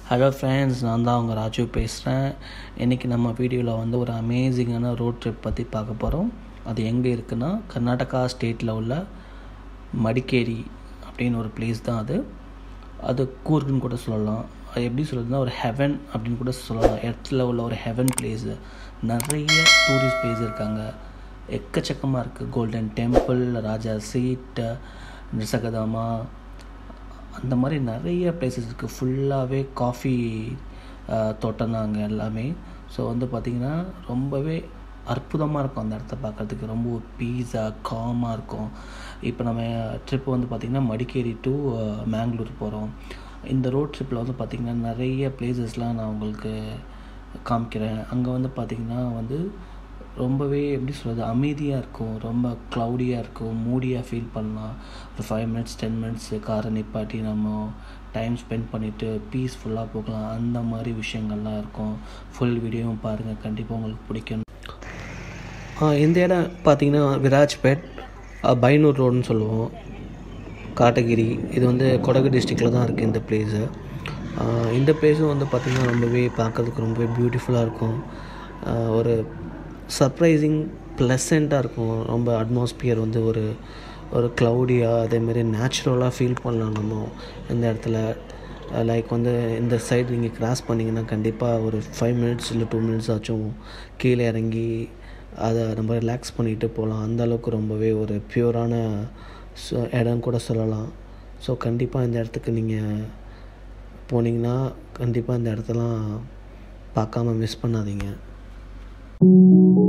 Hello friends, நான் தான் அவங்க ராஜீவ் பேசுகிறேன். இன்றைக்கி நம்ம வீடியோவில் வந்து ஒரு அமேசிங்கான ரோட் ட்ரிப் பற்றி பார்க்க போகிறோம். அது எங்கே இருக்குன்னா, கர்நாடகா ஸ்டேட்டில் உள்ள மடிக்கேரி அப்படின்னு ஒரு பிளேஸ் தான் அது கூர்க்குன்னு கூட சொல்லலாம். அது எப்படி சொல்கிறதுனா, ஒரு ஹெவன் அப்படின்னு கூட சொல்லலாம். இடத்துல உள்ள ஒரு ஹெவன் பிளேஸு. நிறைய டூரிஸ்ட் பிளேஸ் இருக்காங்க, எக்கச்சக்கமாக இருக்குது. Golden temple, Raja seat, Nisargadhama, அந்த மாதிரி நிறைய பிளேசஸ் இருக்குது. ஃபுல்லாகவே காஃபி தோட்டம் தான் அங்கே எல்லாமே. ஸோ வந்து பார்த்திங்கன்னா ரொம்பவே அற்புதமாக இருக்கும் அந்த இடத்த பார்க்குறதுக்கு. ரொம்ப பீஸாக காமாக இருக்கும். இப்போ நம்ம ட்ரிப் வந்து பார்த்திங்கன்னா மடிக்கேரி டு மேங்களூர் போகிறோம். இந்த ரோட் ட்ரிப்பில் வந்து பார்த்திங்கன்னா நிறைய பிளேசஸ்லாம் நான் உங்களுக்கு காமிக்கிறேன். அங்கே வந்து பார்த்திங்கன்னா ரொம்பவே எப்படி சொல்கிறது, அமைதியாக இருக்கும். ரொம்ப க்ளவுடியாக இருக்கும், மூடியாக ஃபீல் பண்ணலாம். ஒரு 5 minutes 10 minutes காரை நிப்பாட்டி நம்ம டைம் ஸ்பெண்ட் பண்ணிவிட்டு பீஸ்ஃபுல்லாக போகலாம். அந்த மாதிரி விஷயங்கள்லாம் இருக்கும். ஃபுல் வீடியோவும் பாருங்கள், கண்டிப்பாக உங்களுக்கு பிடிக்கும். இந்த இடம் பார்த்திங்கன்னா விராஜ்பேட் பைனூர் ரோடுன்னு சொல்லுவோம், காட்டகிரி. இது கொடகு டிஸ்ட்ரிக்டில் தான் இருக்குது இந்த பிளேஸு. இந்த பிளேஸும் பார்த்திங்கன்னா ரொம்பவே பார்க்குறதுக்கு ரொம்பவே பியூட்டிஃபுல்லாக இருக்கும். ஒரு சர்ப்ரைசிங் ப்ளசண்ட்டாக இருக்கும். ரொம்ப அட்மாஸ்பியர் ஒரு க்ளவுடியாக, அதேமாரி நேச்சுரலாக ஃபீல் பண்ணலாம் நம்ம இந்த இடத்துல. லைக் இந்த சைடு நீங்கள் கிராஸ் பண்ணிங்கன்னா கண்டிப்பாக ஒரு 5 minutes இல்லை 2 minutes ஆச்சும் கீழே இறங்கி அதை நம்ம ரிலாக்ஸ் பண்ணிட்டு போகலாம். அந்தளவுக்கு ரொம்பவே ஒரு பியூரான இடம் கூட சொல்லலாம். ஸோ கண்டிப்பாக இந்த இடத்துக்கு நீங்கள் போனீங்கன்னா கண்டிப்பாக இந்த இடத்தெல்லாம் பார்க்காம மிஸ் பண்ணாதீங்க.